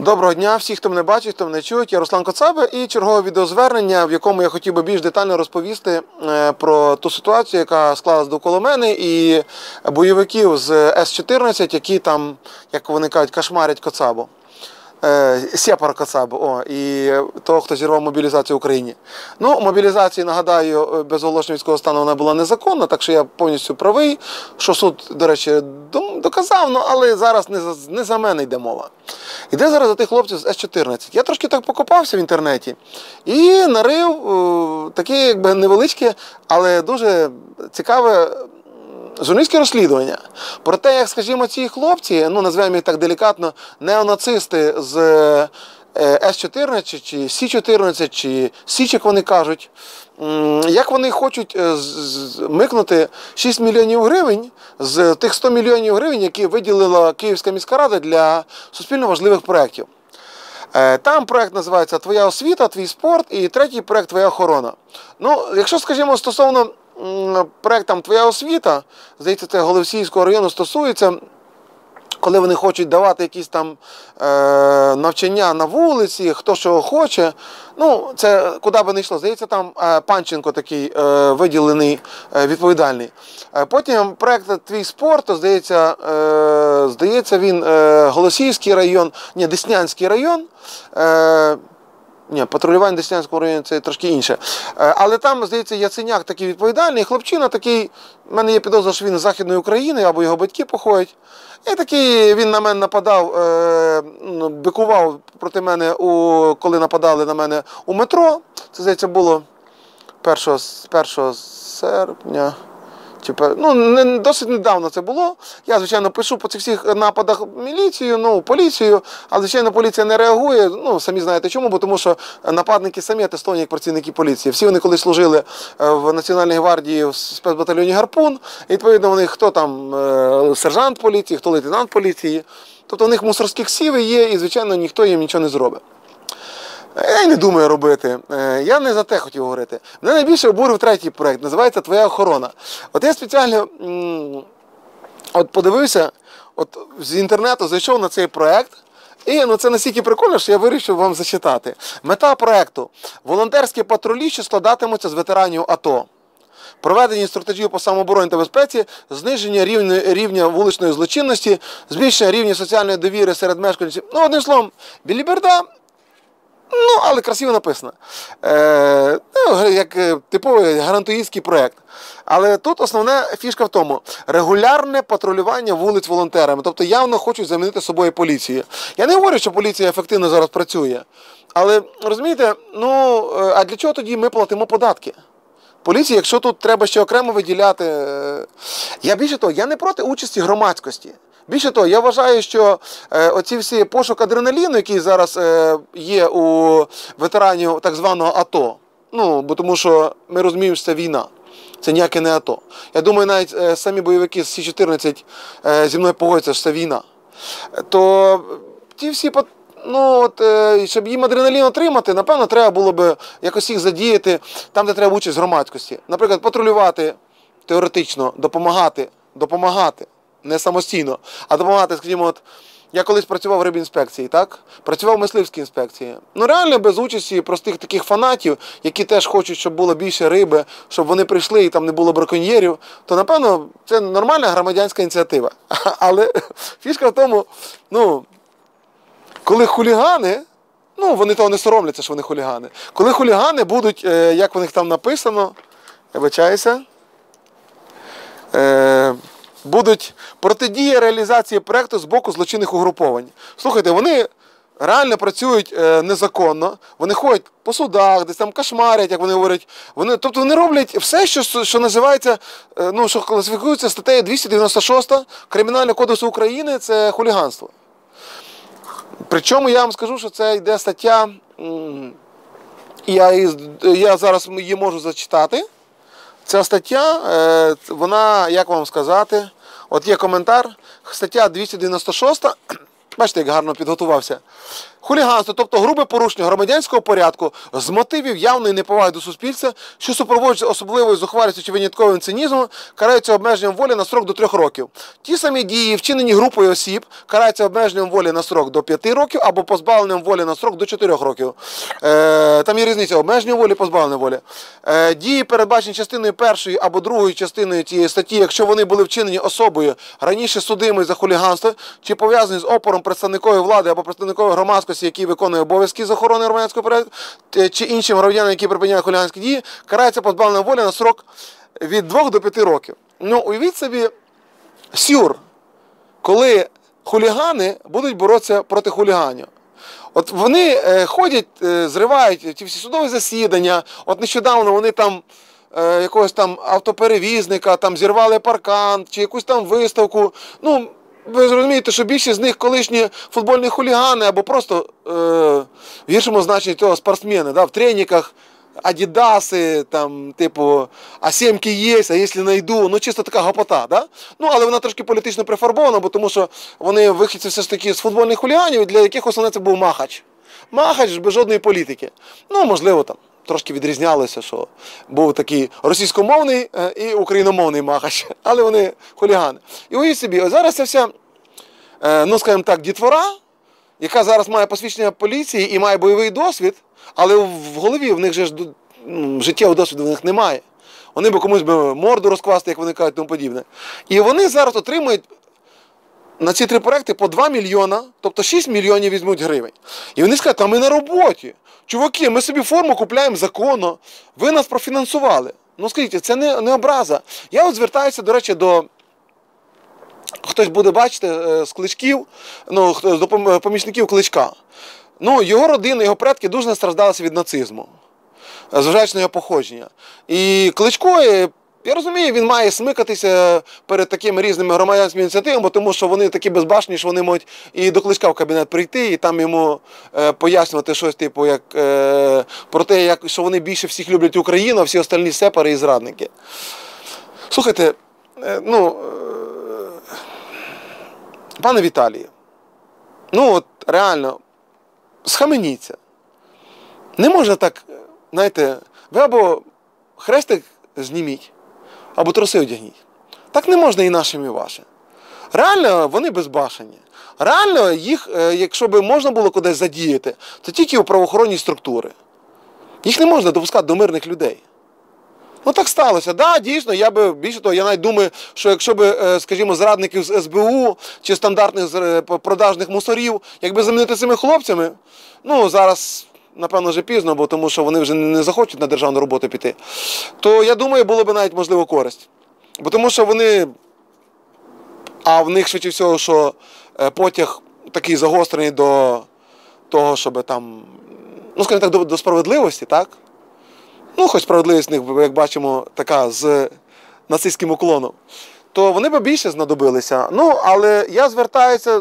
Доброго дня всіх, хто мене бачить, хто мене чує. Я Руслан Коцаба і чергове відеозвернення, в якому я хотів би більш детально розповісти про ту ситуацію, яка склалась довкола мене, і бойовиків з С-14, які там, як вони кажуть, кошмарять Коцабу. Сєпар Коцабу, і того, хто зірвав мобілізацію в Україні. Ну, мобілізація, нагадаю, без оголошення військового стану вона була незаконна, так що я повністю правий, що суд, до речі, доказав, але зараз не за мене йде мова. Йде зараз за тих хлопців з С-14. Я трошки так покопався в інтернеті і нарив таке якби невеличке, але дуже цікаве журналістське розслідування про те, як, скажімо, ці хлопці, назвемо їх так делікатно, неонацисти з С-14, чи Сі-14, чи Січ, як вони кажуть, як вони хочуть микнути 6 мільйонів гривень з тих 100 мільйонів гривень, які виділила Київська міська рада для суспільно важливих проєктів. Там проєкт називається «Твоя освіта, твій спорт» і третій проєкт «Твоя охорона». Якщо, скажімо, стосовно проєкту «Твоя освіта», здається, це Голосіївського району стосується, коли вони хочуть давати якісь там навчання на вулиці, хто що хоче, це куди би не йшло. Здається, там Панченко такий виділений, відповідальний. Потім проєкт «Твій спорт», здається, він Голосіївський район, Деснянський район. Патрулювання Деснянського району – це трошки інше. Але там, здається, Яценяк такий відповідальний, хлопчина такий, в мене є підозра, що він з Західної України, або його батьки походять. І такий він на мене нападав, бикував проти мене, коли нападали на мене у метро. Це, здається, було 1 серпня. Досить недавно це було. Я, звичайно, пишу по цих всіх нападах міліцію, поліцію, але, звичайно, поліція не реагує. Самі знаєте чому, тому що нападники самі атестовані як працівники поліції. Всі вони колись служили в Національній гвардії в спецбатальйоні «Гарпун», і, відповідно, у них хто там сержант поліції, хто лейтенант поліції. Тобто у них мусорські ксиви є, і, звичайно, ніхто їм нічого не зробить. Я й не думаю робити. Я не за те хотів говорити. Мене найбільше обурив третій проєкт, називається «Твоя охорона». От я спеціально подивився, з інтернету зайшов на цей проєкт, і це настільки прикольно, що я вирішив вам зачитати. Мета проєкту – волонтерські патрулі, що складатимуться з ветеранів АТО. Проведення стратегії по самообороні та безпеці, зниження рівня вуличної злочинності, збільшення рівня соціальної довіри серед мешканців. Одним словом, біліберда. Але красиво написано. Як типовий гарантуїстський проєкт. Але тут основна фішка в тому – регулярне патрулювання вулиць волонтерами. Тобто явно хочуть замінити собою поліцію. Я не говорю, що поліція ефективно зараз працює. Але, розумієте, а для чого тоді ми платимо податки? Поліції, якщо тут треба ще окремо виділяти. Більше того, я не проти участі громадськості. Більше того, я вважаю, що оці всі пошук адреналіну, який зараз є у ветеранів так званого АТО, бо тому що ми розуміємо, що це війна, це ніяке не АТО. Я думаю, навіть самі бойовики з Сі-14 зі мною погодяться, що це війна. То ті всі, щоб їм адреналін отримати, напевно, треба було б якось їх задіяти там, де треба участь громадськості. Наприклад, патрулювати, теоретично, допомагати. Не самостійно, а допомагати, скажімо, я колись працював в рибінспекції, так? Працював в мисливській інспекції. Реально без участі простих таких фанатів, які теж хочуть, щоб було більше риби, щоб вони прийшли і там не було браконьєрів, то, напевно, це нормальна громадянська ініціатива. Але фішка в тому, коли хулігани, вони того не соромляться, що вони хулігани. Коли хулігани будуть, як у них там написано, я вибачаюся, будуть протидія реалізації проєкту з боку злочинних угруповань. Слухайте, вони реально працюють незаконно, вони ходять по судах, десь там кошмарять, як вони говорять. Тобто вони роблять все, що називається, що класифікується статтею 296 Кримінального кодексу України, це хуліганство. Причому я вам скажу, що це йде стаття, я зараз її можу зачитати. Ця стаття, вона, як вам сказати, от є коментар, стаття 296, Бачите, як гарно підготувався. Хуліганство, тобто грубе порушення громадянського порядку з мотивів явної неповаги до суспільства, що супроводжується особливою зухвалістю чи винятковим цинізмом, карається обмеженням волі на строк до 3 років. Ті самі дії, вчинені групою осіб, караються обмеженням волі на строк до 5 років або позбавленням волі на строк до 4 років. Там є різниця обмеження волі, позбавлення волі. Дії, передбачені частиною 1 або 2 частиною цієї статті, якщо вони були вчинені особою, раніше судимою за хуліганство, чи пов'язані з опором представникової влади або представникової громадськості, який виконує обов'язки з охорони громадянського порядку, чи іншим громадянам, які припиняють хуліганські дії, карається позбавленням волі на срок від 2 до 5 років. Ну, уявіть собі сюр, коли хулігани будуть боротися проти хуліганів. От вони ходять, зривають ті всі судові засідання, от нещодавно вони там якогось там автоперевізника, там зірвали паркан, чи якусь там виставку, ну, ви зрозумієте, що більшість з них колишні футбольні хулігани або просто в гіршому значенні того спортсмени, да, в треніках, адідаси, там, типу, а сімки є, а якщо знайду, ну чисто така гопота, да? Ну, але вона трошки політично прифарбована, бо тому що вони вихідці все ж таки з футбольних хуліганів, для яких основне це був Махач. Махач без жодної політики. Ну, можливо, там трошки відрізнялося, що був такий російськомовний і україномовний Махач, але вони хулігани. І уявіть собі, ось зараз ця вся, ну, скажімо так, дітвора, яка зараз має посвідчення поліції і має бойовий досвід, але в голові в них же життєвого досвіду в них немає. Вони б комусь би морду розкласти, як вони кажуть, тому подібне. І вони зараз отримують на ці 3 проекти по 2 мільйона, тобто 6 мільйонів візьмуть гривень. І вони скажуть, а ми на роботі. Чуваки, ми собі форму купляємо законно, ви нас профінансували. Ну скажіть, це не образа. Я от звертаюся, до речі, до... Хтось буде бачити з Кличків, ну, до помічників Кличка. Ну, його родина, його предки дуже настраждалися від нацизму, зважаючи на його походження. І Кличко, я розумію, він має смикатися перед такими різними громадянськими ініціативами, тому що вони такі безбашні, що вони можуть і до Кличка в кабінет прийти, і там йому пояснювати щось, типу, як, про те, що вони більше всіх люблять Україну, а всі остальні сепари і зрадники. Слухайте, ну, пане Віталію, ну от реально, схаменіться. Не можна так, знаєте, ви або хрестик зніміть, або труси одягніть. Так не можна і нашим, і вашим. Реально, вони безбашені. Реально, їх, якщо б можна було кудись задіяти, то тільки у правоохоронні структури. Їх не можна допускати до мирних людей. Ну так сталося. Да, дійсно, я би, більше того, я навіть думаю, що якщо б, скажімо, зрадників з СБУ чи стандартних продажних мусорів, якби замінити цими хлопцями, ну зараз, напевно, вже пізно, бо тому що вони вже не захочуть на державну роботу піти, то я думаю, було б навіть можливо користь. Бо тому що вони, а в них швидше всього, що потяг такий загострений до того, щоб там, ну скажімо так, до справедливості, так? Ну, хоч справедливість в них, як бачимо, така з нацистським уклоном, то вони б більше знадобилися. Ну, але я звертаюся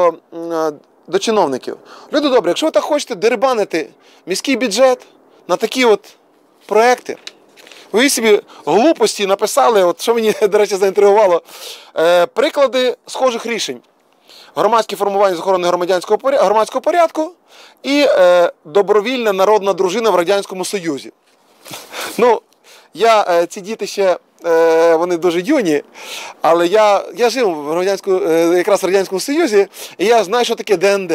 до чиновників. Люди добрі, якщо ви так хочете дерибанити міський бюджет на такі от проекти, ви собі глупості написали, от що мені, до речі, заінтригувало, приклади схожих рішень. Громадські формування з охорони громадського порядку і добровільна народна дружина в Радянському Союзі. Ну, ці діти ще, вони дуже юні, але я жив якраз в Радянському Союзі, і я знаю, що таке ДНД.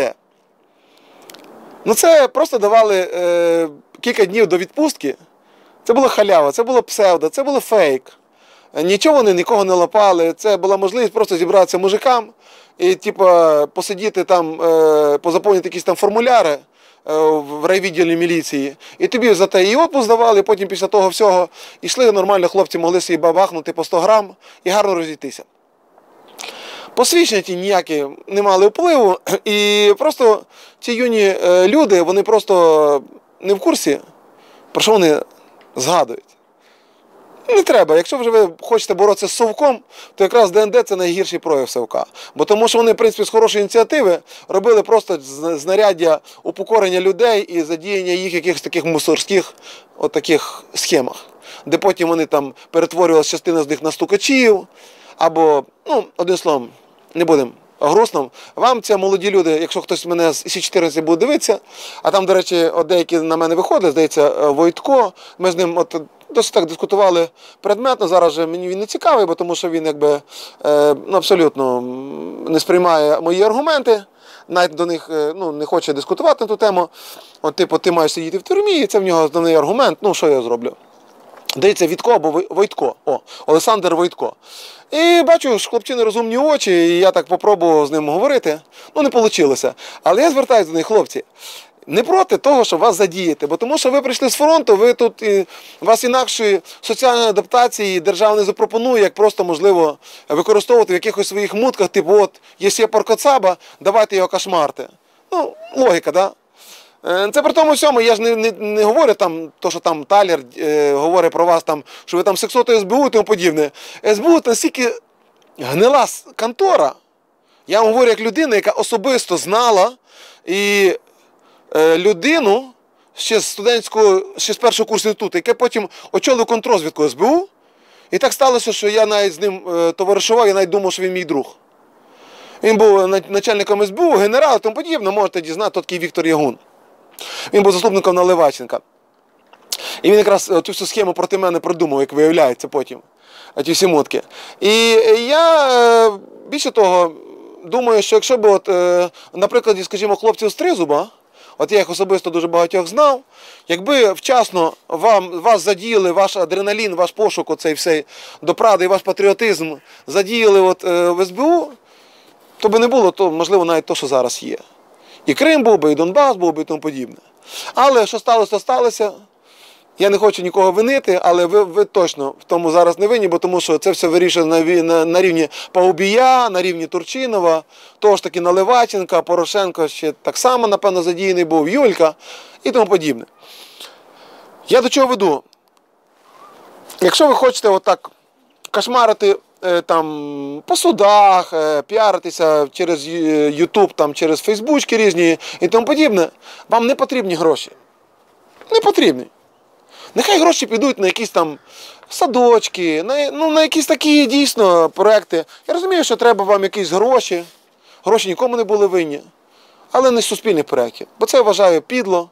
Ну, це просто давали кілька днів до відпустки. Це була халява, це було псевдо, це було фейк. Нічого вони нікого не лапали, це була можливість просто зібратися мужикам і, посидіти там, позаповнити якісь там формуляри в райвідділі міліції. І тобі за те і отпуск давали, і потім після того всього йшли, нормально хлопці могли собі бабахнути по 100 грам і гарно розійтися. Посвідчення ті ніякі не мали впливу, і просто ці юні люди, вони просто не в курсі, про що вони згадують. Не треба. Якщо вже ви хочете боротися з совком, то якраз ДНД – це найгірший прояв совка. Бо тому що вони, в принципі, з хорошої ініціативи робили просто знаряддя упокорення людей і задіяння їх якихось таких мусорських таких схемах, де потім вони там перетворювалися частина з них на стукачів, або, ну, одним словом, не будемо грустно. Вам, це молоді люди, якщо хтось мене з Сі-14 буде дивитися, а там, до речі, от деякі на мене виходили, здається, Войтко, ми з ним от досить так дискутували предметно, зараз же мені він не цікавий, бо тому що він якби абсолютно не сприймає мої аргументи, навіть до них не хоче дискутувати на ту тему. От, типу, ти маєш сидіти в тюрмі, і це в нього основний аргумент, що я зроблю? Здається, Вітко або Войтко. Олександр Войтко. І бачу, що хлопчини розумні очі, і я так попробував з ним говорити. Не вийшло. Але я звертаюся до них, хлопці, не проти того, щоб вас задіяти, бо тому що ви прийшли з фронту, ви тут, вас інакшої соціальної адаптації держава не запропонує, як просто, можливо, використовувати в якихось своїх мутках, типу, от, є Сєпар Коцаба, давайте його кошмарте. Логіка, да? Це при тому всьому, я ж не говорю там, то, що там Талер говорить про вас, там, що ви там сексотою СБУ і тому подібне. СБУ настільки гнила контора, я вам говорю як людина, яка особисто знала і людину ще з першого курсу інституту, яке потім очолив контррозвідку СБУ. І так сталося, що я навіть з ним товаришував, я навіть думав, що він мій друг. Він був начальником СБУ, генерал і тому подібне, можете дізнати, то такий Віктор Ягун. Він був заступником Наливайченка. І він якраз цю всю схему проти мене придумав, як виявляється потім, ті всі мутки. І я, більше того, думаю, що якщо б, на прикладі, скажімо, хлопців з Тризуба, от я їх особисто дуже багатьох знав, якби вчасно вас задіяли, ваш адреналін, ваш пошук, оцей все до правди і ваш патріотизм задіяли в СБУ, то би не було, можливо, навіть то, що зараз є. І Крим був би, і Донбас був би, і тому подібне. Але що сталося, то сталося. Я не хочу нікого винити, але ви точно в тому зараз не винні, бо тому що це все вирішено на рівні Паубія, на рівні Турчинова, того ж таки Наливайченка, Порошенко ще так само, напевно, задіяний був, Юлька і тому подібне. Я до чого веду? Якщо ви хочете отак кошмарити там по судах, піаритися через YouTube, там, через фейсбучки різні і тому подібне, вам не потрібні гроші. Не потрібні. Нехай гроші підуть на якісь там садочки, на якісь такі дійсно проекти. Я розумію, що треба вам якісь гроші. Гроші нікому не були винні. Але не з суспільних проєктів. Бо це, я вважаю, підло.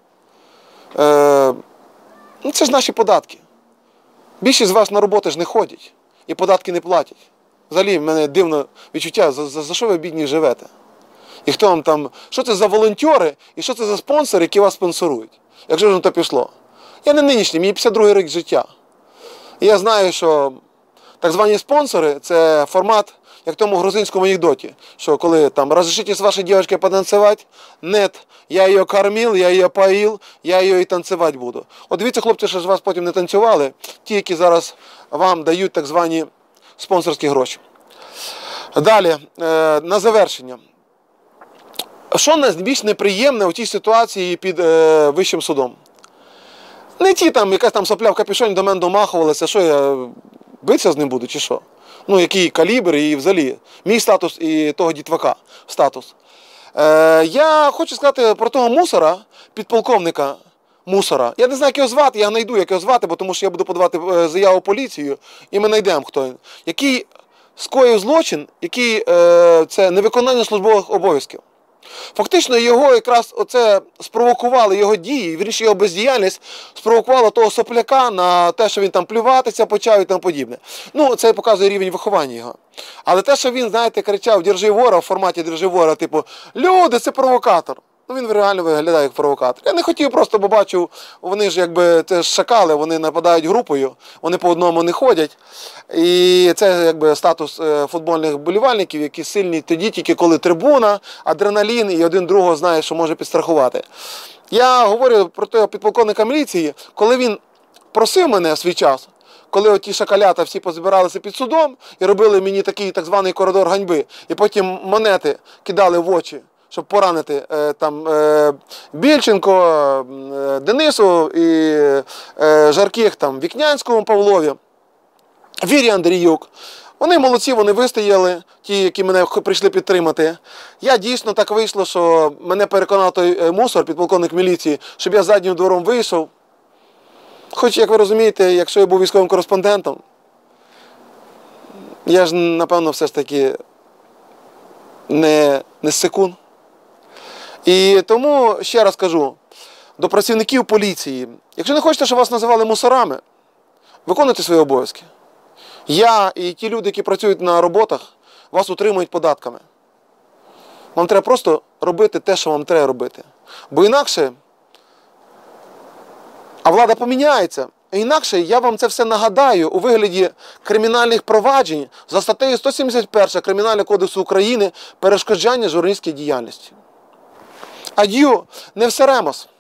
Це ж наші податки. Більшість з вас на роботи ж не ходять. І податки не платять. Взагалі, в мене дивне відчуття, за що ви, бідні, живете? І хто вам там, що це за волонтери і що це за спонсори, які вас спонсорують? Якщо ж на то пішло. Я не нинішній, мені 52-й рік життя. І я знаю, що так звані спонсори – це формат, як в тому грузинському анекдоті, що коли там «Разрешите с вашей девочкой потанцевать?» «Нет, я її кормив, я її поїв, я її і танцювати буду». От дивіться, хлопці, що ж вас потім не танцювали, ті, які зараз вам дають так звані спонсорські гроші. Далі, на завершення. Що найбільш неприємне у тій ситуації під Вищим судом? Не ті там, якась там сопля в капюшоні до мене домахувалася, що я битися з ним буду, чи що? Який калібр і взагалі, мій статус і того дітвака статус. Я хочу сказати про того мусора, підполковника мусора. Я не знаю, як його звати, я знайду, як його звати, бо тому що я буду подавати заяву в поліцію, і ми знайдемо, хто він. Який скоїв злочин, який це невиконання службових обов'язків. Фактично його якраз оце спровокували, його дії, вірніше його бездіяльність спровокувала того сопляка на те, що він там плюватися почав і тому подібне. Це показує рівень виховання його. Але те, що він, знаєте, кричав «Держи вора» в форматі «Держи вора», типу «Люди, це провокатор». Він реально виглядає як провокатор. Я не хотів просто, бо бачу, вони ж якби, це ж шакали, вони нападають групою, вони по одному не ходять. І це якби статус футбольних вболівальників, які сильні тоді тільки коли трибуна, адреналін і один другого знає, що може підстрахувати. Я говорю про того підполковника міліції, коли він просив мене в свій час, коли оті шакалята всі позбиралися під судом і робили мені такий так званий коридор ганьби, і потім монети кидали в очі, щоб поранити там Більченко, Денису і Жарких, там Вікнянському Павлові, Вірі Андріюк. Вони молодці, вони вистояли, ті, які мене прийшли підтримати. Я дійсно так вийшло, що мене переконав той мусор, підполковник міліції, щоб я заднім двором вийшов. Хоч, як ви розумієте, якщо я був військовим кореспондентом, я ж, напевно, все ж таки не секунд. І тому, ще раз кажу, до працівників поліції, якщо не хочете, щоб вас називали мусорами, виконуйте свої обов'язки. Я і ті люди, які працюють на роботах, вас утримують податками. Вам треба просто робити те, що вам треба робити. Бо інакше, а влада поміняється, інакше я вам це все нагадаю у вигляді кримінальних проваджень за статтею 171 Кримінального кодексу України «Перешкоджання журналістській діяльності». Ад'ю, не всеремос.